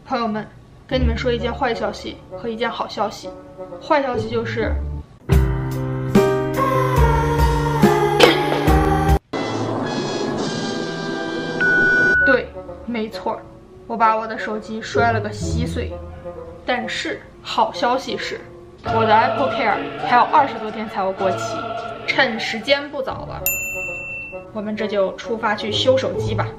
朋友们，跟你们说一件坏消息和一件好消息。坏消息就是，对，没错，我把我的手机摔了个稀碎。但是好消息是，我的 Apple Care 还有20多天才要过期，趁时间不早了，我们这就出发去修手机吧。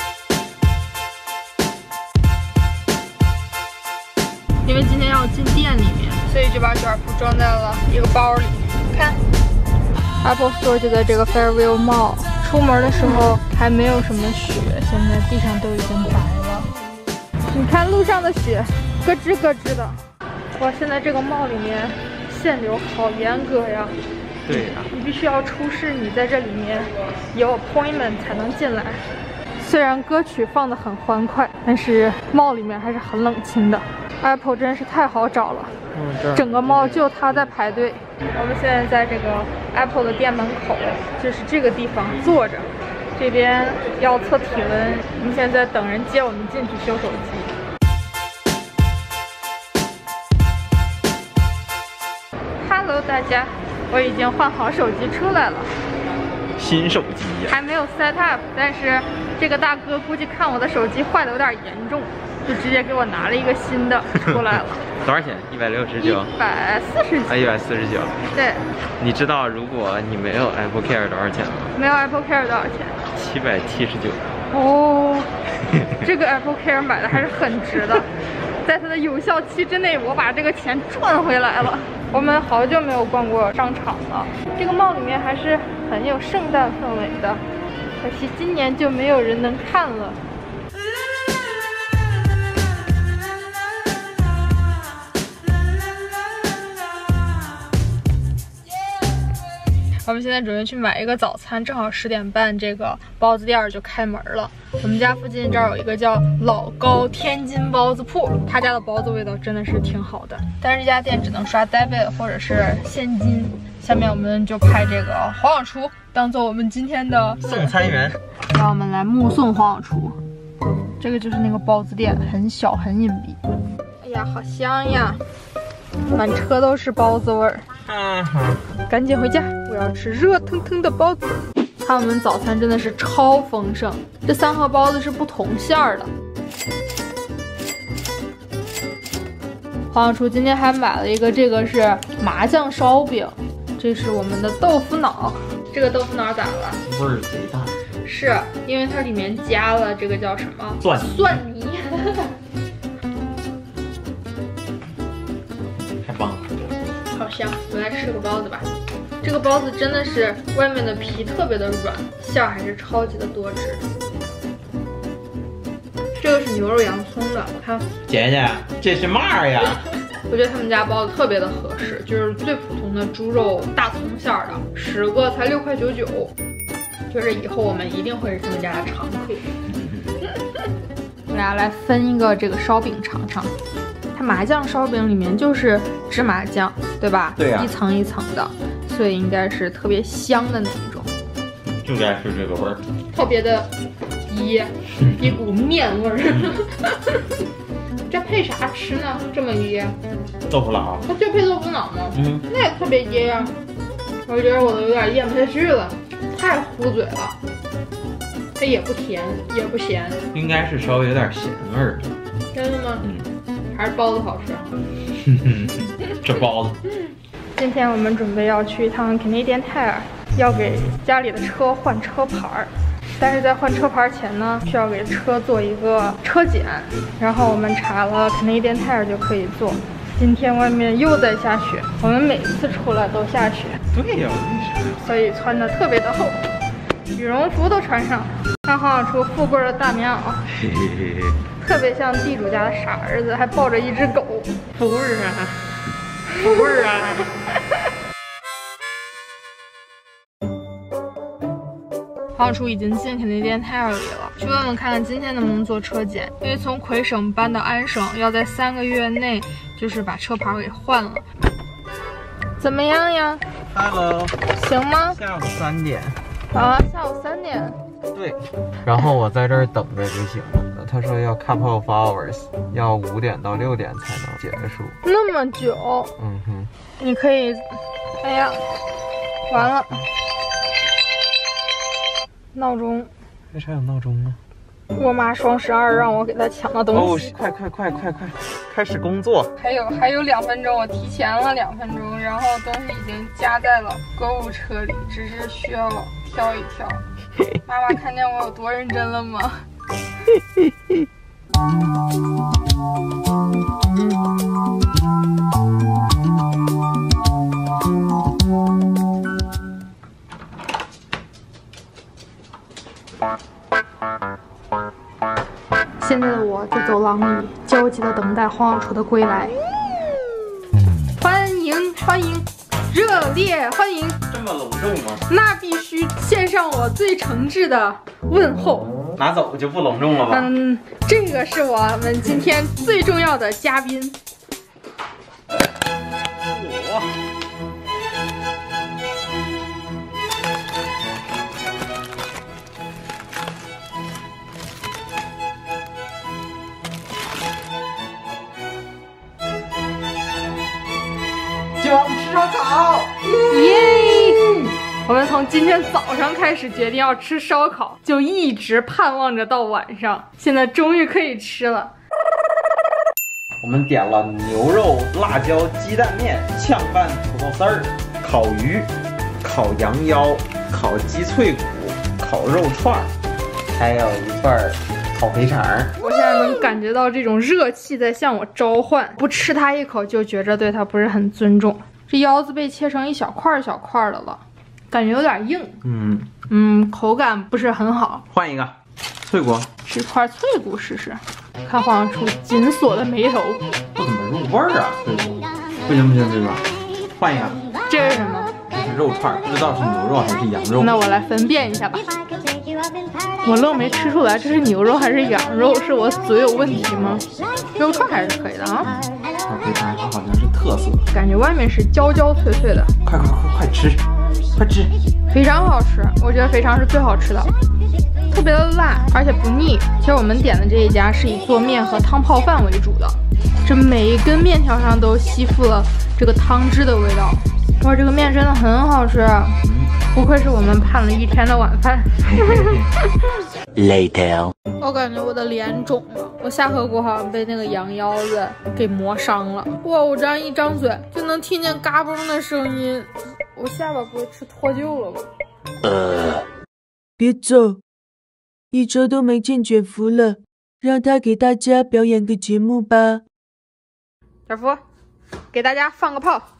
因为今天要进店里面，所以就把卷铺装在了一个包里。看 ，Apple Store 就在这个 Fairview Mall。出门的时候还没有什么雪，现在地上都已经白了。你看路上的雪，咯吱咯吱的。哇，现在这个 mall 里面限流好严格呀。 对呀， 你必须要出示你在这里面有 appointment 才能进来。虽然歌曲放得很欢快，但是 mall 里面还是很冷清的。Apple 真是太好找了，整个 mall 就它在排队。我们现在在这个 Apple 的店门口，就是这个地方坐着，这边要测体温。我们现在在等人接我们进去修手机。Hello， 大家，我已经换好手机出来了。 新手机呀， 还没有 set up， 但是这个大哥估计看我的手机坏的有点严重，就直接给我拿了一个新的出来了。 多少钱？169。 149。啊 ，149。 对。 你知道如果你没有 Apple Care 多少钱吗？ 没有 Apple Care 多少钱 ？779。 哦，这个 Apple Care 买的还是很值的，在它的有效期之内，我把这个钱赚回来了。我们好久没有逛过商场了，这个 mall 里面还是很有圣诞氛围的，可惜今年就没有人能看了。我们现在准备去买一个早餐，正好10点半，这个包子店就开门了。我们家附近这儿有一个叫老高天津包子铺，他家的包子味道真的是挺好的，但是这家店只能刷 debit 或者是现金。下面我们就派这个黄小厨当做我们今天的送餐员， 让我们来目送黄小厨。这个就是那个包子店，很小很隐蔽。哎呀，好香呀！满车都是包子味儿。赶紧回家，我要吃热腾腾的包子。看我们早餐真的是超丰盛，这3盒包子是不同馅儿的。黄小厨今天还买了一个，这个是麻酱烧饼，这是我们的豆腐脑。这个豆腐脑咋了？ 味儿贼大。 是因为它里面加了这个叫什么？蒜泥。 太棒了。 好香！我来吃个包子吧。这个包子真的是外面的皮特别的软，馅儿还是超级的多汁。这个是牛肉洋葱的，我看。 姐姐，这是嘛呀？ 我觉得他们家包子特别的合适，就是最普通的猪肉大葱馅儿的，10个才6块99。就是以后我们一定会是他们家的常客。我俩来分一个这个烧饼尝尝。它麻酱烧饼里面就是芝麻酱，对吧？ 对呀， 一层一层的，所以应该是特别香的那一种。 就该是这个味儿， 特别的噎，一股面味儿。这配啥吃呢？这么噎？ 豆腐脑。 它就配豆腐脑吗？那也特别噎呀。我觉得我都有点咽不下去了，太糊嘴了。它也不甜，也不咸， 应该是稍微有点咸味儿。 真的吗？还是包子好吃。 这包子。 今天我们准备要去一趟 Canadian Tire， 要给家里的车换车牌儿。但是在换车牌前呢，需要给车做一个车检，然后我们查了 Canadian Tire 就可以做。今天外面又在下雪，我们每次出来都下雪。 对呀，为啥？ 所以穿的特别的厚，羽绒服都穿上了。看黄小厨富贵的大棉袄，特别像地主家的傻儿子，还抱着一只狗。 富贵啊，富贵啊！ 黄小厨已经进Canadian Tire里了，去问问看看今天能不能做车检，因为从魁省搬到安省要在3个月内就是把车牌给换了。怎么样呀 ？Hello， 行吗？ 下午3点。 啊，下午3点。 对，然后我在这儿等着就行了，等他说要 couple of hours， 要5点到6点才能结束。 那么久？ 嗯哼， 你可以，哎呀，完了，闹钟。 为啥有闹钟呢？ 我妈双12让我给她抢了东西。 快，开始工作。 还有2分钟，我提前了2分钟，然后东西已经加在了购物车里，只是需要挑一挑。妈妈看见我有多认真了吗？现在的我在走廊里焦急地等待黄小厨的归来。欢迎，热烈欢迎！ 这么隆重吗？ 那必须献上我最诚挚的问候。 拿走就不隆重了吧？ 这个是我们今天最重要的嘉宾。 今晚我们吃烧烤， 耶！我们从今天早上开始决定要吃烧烤，就一直盼望着到晚上，现在终于可以吃了。 我们点了牛肉辣椒鸡蛋面、炝拌土豆丝儿、烤鱼、烤羊腰、烤鸡脆骨、烤肉串，还有一份烤肥肠。 我现在能感觉到这种热气在向我召唤，不吃它一口就觉着对它不是很尊重。这腰子被切成一小块小块的了，感觉有点硬。口感不是很好。 换一个脆骨， 吃块脆骨试试。看黄小厨紧锁的眉头， 不怎么入味儿啊，脆骨。不行，这个换一个。 这是什么？ 这是肉串，不知道是牛肉还是羊肉。 那我来分辨一下吧。我愣没吃出来这是牛肉还是羊肉，是我嘴有问题吗？肉串还是可以的啊。 烤肥肠它好像是特色， 感觉外面是焦焦脆脆的。 快吃，快吃！ 肥肠好吃，我觉得肥肠是最好吃的，特别的辣，而且不腻。其实我们点的这一家是以做面和汤泡饭为主的，这每一根面条上都吸附了这个汤汁的味道。哇，这个面真的很好吃，不愧是我们盼了1天的晚饭。 Later， 我感觉我的脸肿了，我下颌骨好像被那个羊腰子给磨伤了。哇，我这样一张嘴就能听见嘎嘣的声音，我下巴不会吃脱臼了吧？ 别走，1周都没见卷福了，让他给大家表演个节目吧。 小福，给大家放个炮。